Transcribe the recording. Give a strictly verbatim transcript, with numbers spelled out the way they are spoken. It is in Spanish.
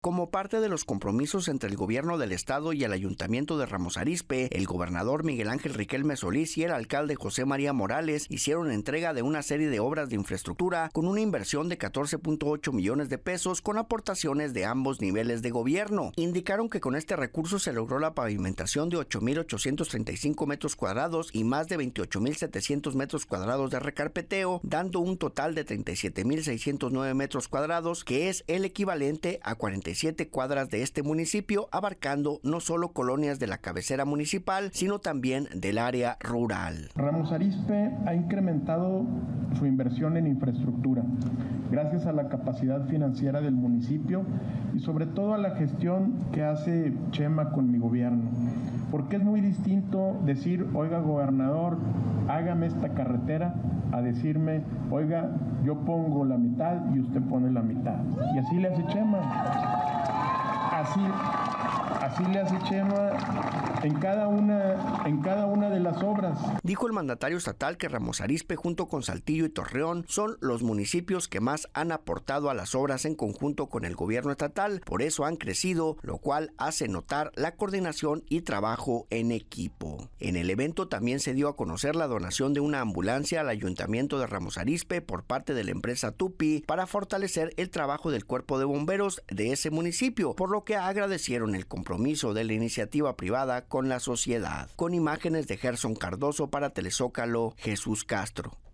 Como parte de los compromisos entre el gobierno del estado y el ayuntamiento de Ramos Arizpe, el gobernador Miguel Ángel Riquelme Solís y el alcalde José María Morales hicieron entrega de una serie de obras de infraestructura con una inversión de catorce punto ocho millones de pesos con aportaciones de ambos niveles de gobierno. Indicaron que con este recurso se logró la pavimentación de ocho mil ochocientos treinta y cinco metros cuadrados y más de veintiocho mil setecientos metros cuadrados de recarpeteo, dando un total de treinta y siete mil seiscientos nueve metros cuadrados, que es el equivalente a cuarenta y siete cuadras de este municipio, abarcando no solo colonias de la cabecera municipal, sino también del área rural. Ramos Arizpe ha incrementado su inversión en infraestructura, gracias a la capacidad financiera del municipio y sobre todo a la gestión que hace Chema con mi gobierno. Porque es muy distinto decir, oiga gobernador, hágame esta carretera, a decirme, oiga, yo pongo la mitad y usted pone la mitad. Y así le hace Chema. Así, así le hace Chema en cada una, en cada una de las obras. Dijo el mandatario estatal que Ramos Arizpe junto con Saltillo y Torreón son los municipios que más han aportado a las obras en conjunto con el gobierno estatal, por eso han crecido, lo cual hace notar la coordinación y trabajo en equipo. En el evento también se dio a conocer la donación de una ambulancia al ayuntamiento de Ramos Arizpe por parte de la empresa Tupi para fortalecer el trabajo del cuerpo de bomberos de ese municipio, por lo que agradecieron el compromiso de la iniciativa privada con la sociedad. Con imágenes de Gerson Cardoso para Telezócalo, Jesús Castro.